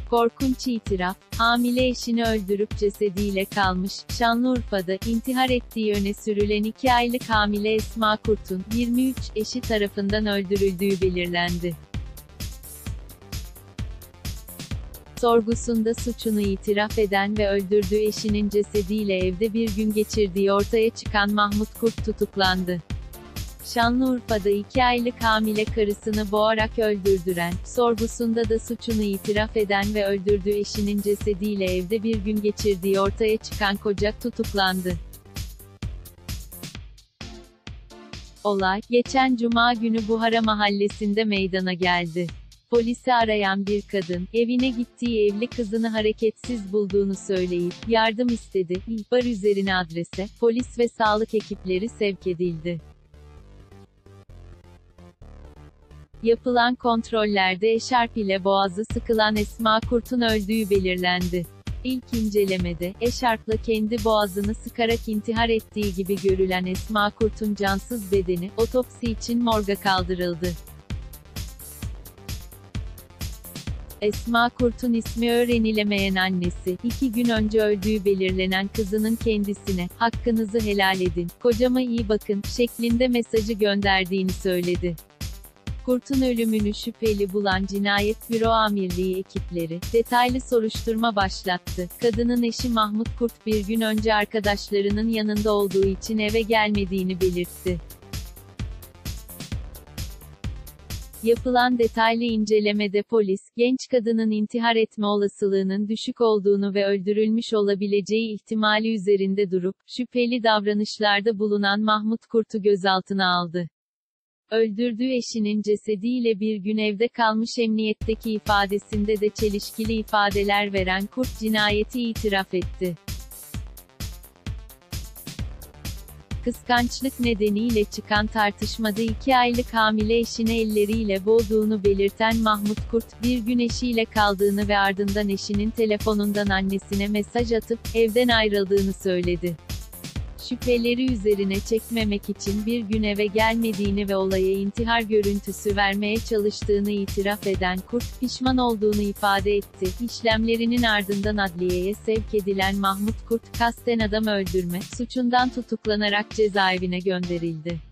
Korkunç itiraf, hamile eşini öldürüp cesediyle kalmış. Şanlıurfa'da intihar ettiği öne sürülen 2 aylık hamile Esma Kurt'un 23 eşi tarafından öldürüldüğü belirlendi. Sorgusunda suçunu itiraf eden ve öldürdüğü eşinin cesediyle evde bir gün geçirdiği ortaya çıkan Mahmut Kurt tutuklandı. Şanlıurfa'da 2 aylık hamile karısını boğarak öldürdüren, sorgusunda da suçunu itiraf eden ve öldürdüğü eşinin cesediyle evde bir gün geçirdiği ortaya çıkan koca tutuklandı. Olay, geçen Cuma günü Buhara Mahallesi'nde meydana geldi. Polisi arayan bir kadın, evine gittiği evli kızını hareketsiz bulduğunu söyleyip, yardım istedi. İhbar üzerine adrese, polis ve sağlık ekipleri sevk edildi. Yapılan kontrollerde eşarp ile boğazı sıkılan Esma Kurt'un öldüğü belirlendi. İlk incelemede, eşarpla kendi boğazını sıkarak intihar ettiği gibi görülen Esma Kurt'un cansız bedeni, otopsi için morga kaldırıldı. Esma Kurt'un ismi öğrenilemeyen annesi, 2 gün önce öldüğü belirlenen kızının kendisine, "Hakkınızı helal edin, kocama iyi bakın" şeklinde mesajı gönderdiğini söyledi. Kurt'un ölümünü şüpheli bulan Cinayet Büro Amirliği ekipleri, detaylı soruşturma başlattı. Kadının eşi Mahmut Kurt bir gün önce arkadaşlarının yanında olduğu için eve gelmediğini belirtti. Yapılan detaylı incelemede polis, genç kadının intihar etme olasılığının düşük olduğunu ve öldürülmüş olabileceği ihtimali üzerinde durup, şüpheli davranışlarda bulunan Mahmut Kurt'u gözaltına aldı. Öldürdüğü eşinin cesediyle bir gün evde kalmış emniyetteki ifadesinde de çelişkili ifadeler veren Kurt cinayeti itiraf etti. Kıskançlık nedeniyle çıkan tartışmada 2 aylık hamile eşini elleriyle boğduğunu belirten Mahmut Kurt, bir gün eşiyle kaldığını ve ardından eşinin telefonundan annesine mesaj atıp, evden ayrıldığını söyledi. Şüpheleri üzerine çekmemek için bir gün eve gelmediğini ve olaya intihar görüntüsü vermeye çalıştığını itiraf eden Kurt, pişman olduğunu ifade etti. İşlemlerinin ardından adliyeye sevk edilen Mahmut Kurt, kasten adam öldürme suçundan tutuklanarak cezaevine gönderildi.